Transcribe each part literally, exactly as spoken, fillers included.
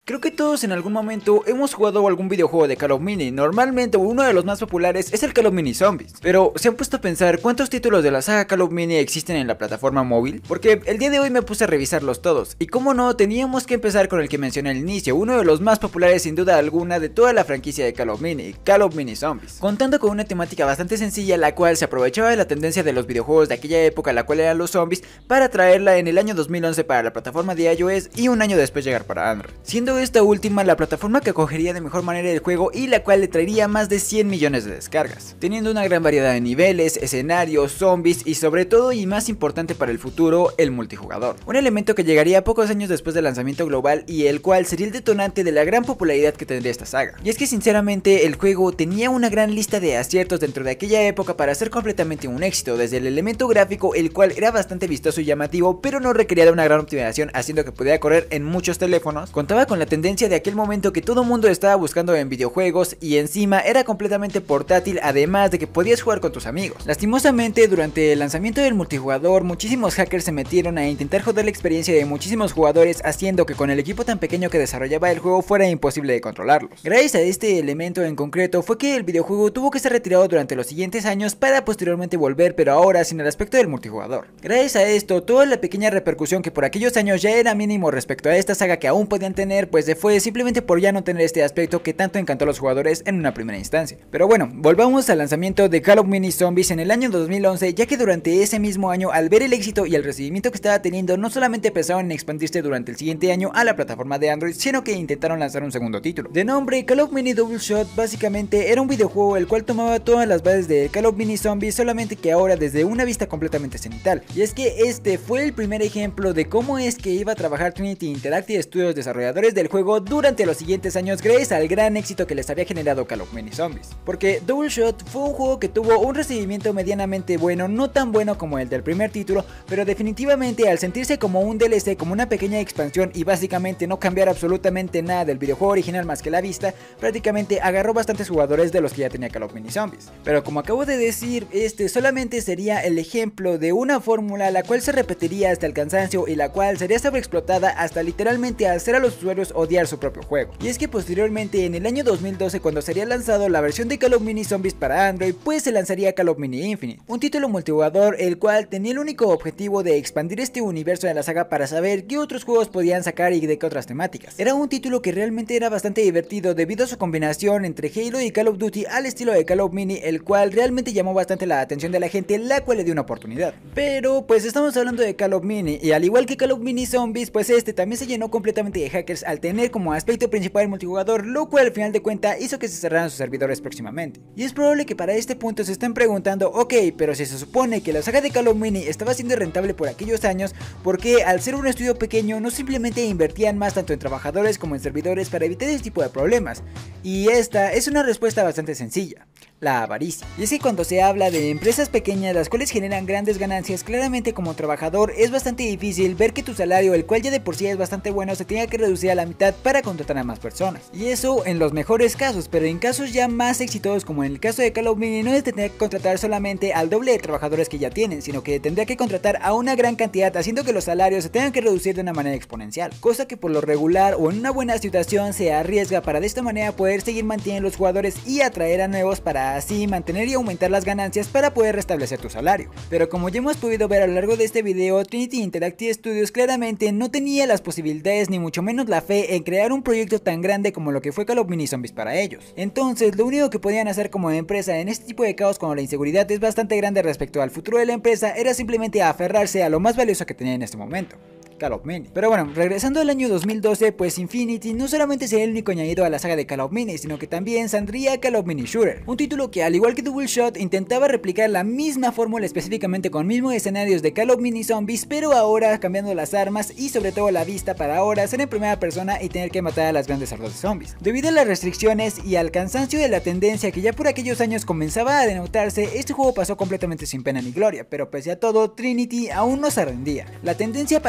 Creo que todos en algún momento hemos jugado algún videojuego de Call of Mini. Normalmente uno de los más populares es el Call of Mini Zombies. Pero ¿se han puesto a pensar cuántos títulos de la saga Call of Mini existen en la plataforma móvil? Porque el día de hoy me puse a revisarlos todos. Y como no, teníamos que empezar con el que mencioné al inicio, uno de los más populares sin duda alguna de toda la franquicia de Call of Mini, Call of Mini Zombies. Contando con una temática bastante sencilla, la cual se aprovechaba de la tendencia de los videojuegos de aquella época, la cual eran los zombies, para traerla en el año dos mil once para la plataforma de iOS y un año después llegar para Android. Siendo esta última la plataforma que acogería de mejor manera el juego y la cual le traería más de cien millones de descargas, teniendo una gran variedad de niveles, escenarios, zombies y sobre todo y más importante para el futuro, el multijugador. Un elemento que llegaría pocos años después del lanzamiento global y el cual sería el detonante de la gran popularidad que tendría esta saga. Y es que sinceramente el juego tenía una gran lista de aciertos dentro de aquella época para ser completamente un éxito, desde el elemento gráfico, el cual era bastante vistoso y llamativo, pero no requería de una gran optimización, haciendo que pudiera correr en muchos teléfonos. Contaba con la tendencia de aquel momento momento que todo el mundo estaba buscando en videojuegos y encima era completamente portátil, además de que podías jugar con tus amigos. Lastimosamente, durante el lanzamiento del multijugador, muchísimos hackers se metieron a intentar joder la experiencia de muchísimos jugadores, haciendo que con el equipo tan pequeño que desarrollaba el juego fuera imposible de controlarlos. Gracias a este elemento en concreto fue que el videojuego tuvo que ser retirado durante los siguientes años para posteriormente volver, pero ahora sin el aspecto del multijugador. Gracias a esto, toda la pequeña repercusión que por aquellos años ya era mínimo respecto a esta saga que aún podían tener, pues se fue simplemente por ya no tener este aspecto que tanto encantó a los jugadores en una primera instancia. Pero bueno, volvamos al lanzamiento de Call of Mini Zombies en el año dos mil once, ya que durante ese mismo año, al ver el éxito y el recibimiento que estaba teniendo, no solamente pensaron en expandirse durante el siguiente año a la plataforma de Android, sino que intentaron lanzar un segundo título. De nombre Call of Mini Double Shot, básicamente era un videojuego el cual tomaba todas las bases de Call of Mini Zombies, solamente que ahora desde una vista completamente cenital. Y es que este fue el primer ejemplo de cómo es que iba a trabajar Trinity Interactive Studios, desarrolladores del juego, durante los siguientes años gracias al gran éxito que les había generado Call of Mini Zombies. Porque Double Shot fue un juego que tuvo un recibimiento medianamente bueno, no tan bueno como el del primer título, pero definitivamente al sentirse como un D L C, como una pequeña expansión y básicamente no cambiar absolutamente nada del videojuego original más que la vista, prácticamente agarró bastantes jugadores de los que ya tenía Call of Mini Zombies. Pero como acabo de decir, este solamente sería el ejemplo de una fórmula la cual se repetiría hasta el cansancio y la cual sería sobreexplotada hasta literalmente hacer a los usuarios odiar su propio juego. Y es que posteriormente en el año dos mil doce, cuando sería lanzado la versión de Call of Mini Zombies para Android, pues se lanzaría Call of Mini Infinite, un título multijugador el cual tenía el único objetivo de expandir este universo de la saga para saber qué otros juegos podían sacar y de qué otras temáticas. Era un título que realmente era bastante divertido debido a su combinación entre Halo y Call of Duty al estilo de Call of Mini, el cual realmente llamó bastante la atención de la gente, la cual le dio una oportunidad. Pero pues estamos hablando de Call of Mini y al igual que Call of Mini Zombies, pues este también se llenó completamente de hackers al tener como aspecto principal el multijugador, lo cual al final de cuentas hizo que se cerraran sus servidores próximamente. Y es probable que para este punto se estén preguntando, ok, pero si se supone que la saga de Call of Mini estaba siendo rentable por aquellos años, ¿por qué al ser un estudio pequeño no simplemente invertían más tanto en trabajadores como en servidores para evitar este tipo de problemas? Y esta es una respuesta bastante sencilla: la avaricia. Y es que cuando se habla de empresas pequeñas las cuales generan grandes ganancias, claramente como trabajador es bastante difícil ver que tu salario, el cual ya de por sí es bastante bueno, se tenga que reducir a la mitad para contratar a más personas. Y eso en los mejores casos, pero en casos ya más exitosos como en el caso de Call of Mini, no es tener que contratar solamente al doble de trabajadores que ya tienen, sino que tendría que contratar a una gran cantidad, haciendo que los salarios se tengan que reducir de una manera exponencial, cosa que por lo regular o en una buena situación se arriesga para de esta manera poder seguir manteniendo los jugadores y atraer a nuevos para así mantener y aumentar las ganancias para poder restablecer tu salario. Pero como ya hemos podido ver a lo largo de este video, Trinity Interactive Studios claramente no tenía las posibilidades ni mucho menos la fe en crear un proyecto tan grande como lo que fue Call of Mini Zombies para ellos. Entonces lo único que podían hacer como empresa en este tipo de caos cuando la inseguridad es bastante grande respecto al futuro de la empresa era simplemente aferrarse a lo más valioso que tenía en este momento: Call of Mini. Pero bueno, regresando al año dos mil doce, pues Infinity no solamente sería el único añadido a la saga de Call of Mini, sino que también saldría Call of Mini Shooter, un título que al igual que Double Shot intentaba replicar la misma fórmula, específicamente con mismos escenarios de Call of Mini Zombies, pero ahora cambiando las armas y sobre todo la vista para ahora ser en primera persona y tener que matar a las grandes hordas de zombies. Debido a las restricciones y al cansancio de la tendencia que ya por aquellos años comenzaba a denotarse, este juego pasó completamente sin pena ni gloria, pero pese a todo Trinity aún no se rendía. La tendencia para ellos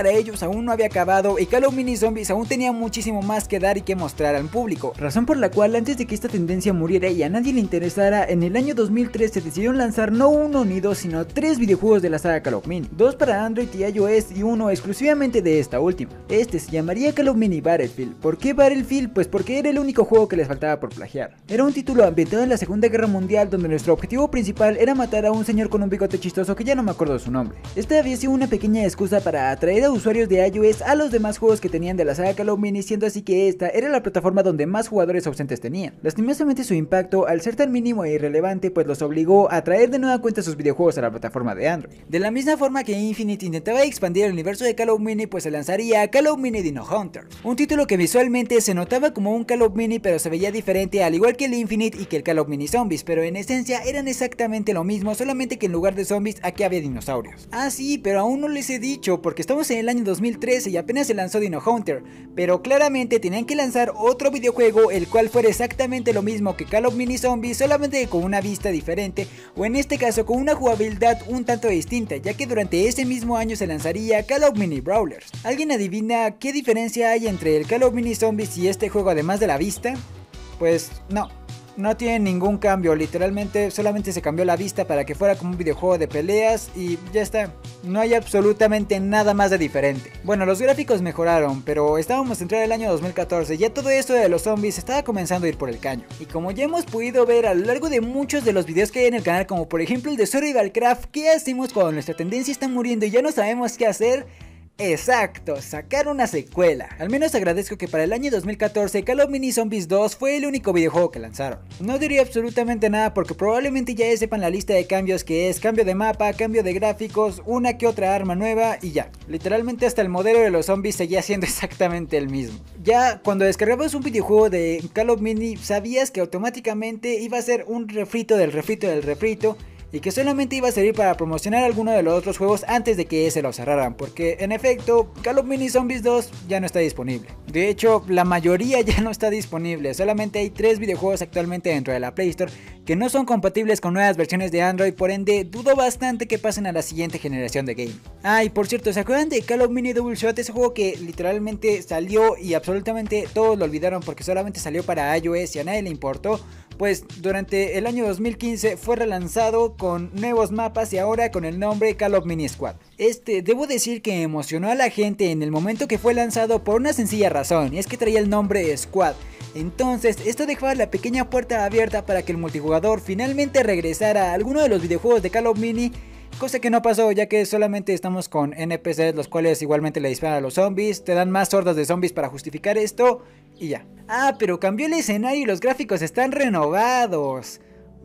aún no había acabado y Call of Mini Zombies aún tenía muchísimo más que dar y que mostrar al público, razón por la cual antes de que esta tendencia muriera y a nadie le interesara, en el año dos mil tres se decidieron lanzar no uno ni dos sino tres videojuegos de la saga Call of Mini, dos para Android y iOS y uno exclusivamente de esta última. Este se llamaría Call of Mini Battlefield. ¿Por qué Battlefield? Pues porque era el único juego que les faltaba por plagiar. Era un título ambientado en la Segunda Guerra Mundial donde nuestro objetivo principal era matar a un señor con un bigote chistoso que ya no me acuerdo su nombre. Esta había sido una pequeña excusa para atraer a usuarios de iOS a los demás juegos que tenían de la saga Call of Mini, siendo así que esta era la plataforma donde más jugadores ausentes tenían. Lastimosamente su impacto, al ser tan mínimo e irrelevante, pues los obligó a traer de nueva cuenta sus videojuegos a la plataforma de Android. De la misma forma que Infinite intentaba expandir el universo de Call of Mini, pues se lanzaría Call of Mini Dino Hunters, un título que visualmente se notaba como un Call of Mini pero se veía diferente, al igual que el Infinite y que el Call of Mini Zombies, pero en esencia eran exactamente lo mismo, solamente que en lugar de zombies aquí había dinosaurios. Ah sí, pero aún no les he dicho, porque estamos en el año dos mil trece y apenas se lanzó Dino Hunter, pero claramente tenían que lanzar otro videojuego el cual fuera exactamente lo mismo que Call of Mini Zombies, solamente con una vista diferente, o en este caso con una jugabilidad un tanto distinta, ya que durante ese mismo año se lanzaría Call of Mini Brawlers. ¿Alguien adivina qué diferencia hay entre el Call of Mini Zombies y este juego además de la vista? Pues no. No tiene ningún cambio, literalmente solamente se cambió la vista para que fuera como un videojuego de peleas y ya está. No hay absolutamente nada más de diferente. Bueno, los gráficos mejoraron, pero estábamos en el año dos mil catorce, ya todo esto de los zombies estaba comenzando a ir por el caño. Y como ya hemos podido ver a lo largo de muchos de los videos que hay en el canal, como por ejemplo el de Survival Craft, ¿qué hacemos cuando nuestra tendencia está muriendo y ya no sabemos qué hacer? Exacto, sacar una secuela. Al menos agradezco que para el año dos mil catorce Call of Mini Zombies dos fue el único videojuego que lanzaron. No diría absolutamente nada porque probablemente ya sepan la lista de cambios que es cambio de mapa, cambio de gráficos, una que otra arma nueva y ya. Literalmente hasta el modelo de los zombies seguía siendo exactamente el mismo. Ya cuando descargabas un videojuego de Call of Mini sabías que automáticamente iba a ser un refrito del refrito del refrito, y que solamente iba a servir para promocionar alguno de los otros juegos antes de que ese lo cerraran, porque en efecto Call of Mini Zombies dos ya no está disponible. De hecho, la mayoría ya no está disponible, solamente hay tres videojuegos actualmente dentro de la Play Store que no son compatibles con nuevas versiones de Android, por ende dudo bastante que pasen a la siguiente generación de game. Ah, y por cierto, ¿se acuerdan de Call of Mini Double Shot? Ese juego que literalmente salió y absolutamente todos lo olvidaron porque solamente salió para iOS y a nadie le importó. Pues durante el año dos mil quince fue relanzado con nuevos mapas y ahora con el nombre Call of Mini Squad. Este, debo decir que emocionó a la gente en el momento que fue lanzado por una sencilla razón, y es que traía el nombre Squad. Entonces esto dejaba la pequeña puerta abierta para que el multijugador finalmente regresara a alguno de los videojuegos de Call of Mini, cosa que no pasó, ya que solamente estamos con N P Cs los cuales igualmente le disparan a los zombies, te dan más hordas de zombies para justificar esto y ya. Ah, pero cambió el escenario y los gráficos están renovados.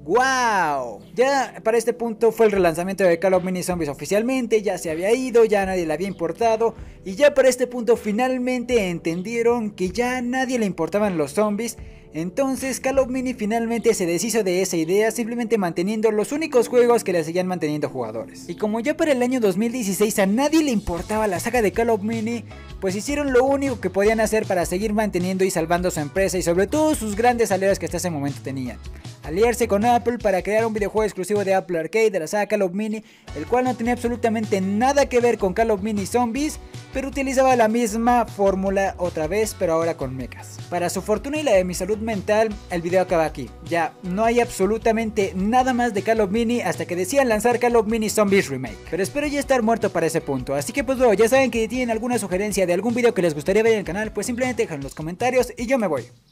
¡Wow! Ya para este punto fue el relanzamiento de Call of Mini Zombies oficialmente, ya se había ido, ya nadie le había importado, y ya para este punto finalmente entendieron que ya a nadie le importaban los zombies. Entonces Call of Mini finalmente se deshizo de esa idea, simplemente manteniendo los únicos juegos que le seguían manteniendo jugadores. Y como ya para el año dos mil dieciséis a nadie le importaba la saga de Call of Mini, pues hicieron lo único que podían hacer para seguir manteniendo y salvando su empresa y sobre todo sus grandes aliados que hasta ese momento tenían. Aliarse con Apple para crear un videojuego exclusivo de Apple Arcade de la saga Call of Mini, el cual no tenía absolutamente nada que ver con Call of Mini Zombies, pero utilizaba la misma fórmula otra vez, pero ahora con mechas. Para su fortuna y la de mi salud mental, el video acaba aquí. Ya no hay absolutamente nada más de Call of Mini hasta que decían lanzar Call of Mini Zombies Remake. Pero espero ya estar muerto para ese punto, así que pues bueno, ya saben que si tienen alguna sugerencia de algún video que les gustaría ver en el canal, pues simplemente dejan en los comentarios y yo me voy.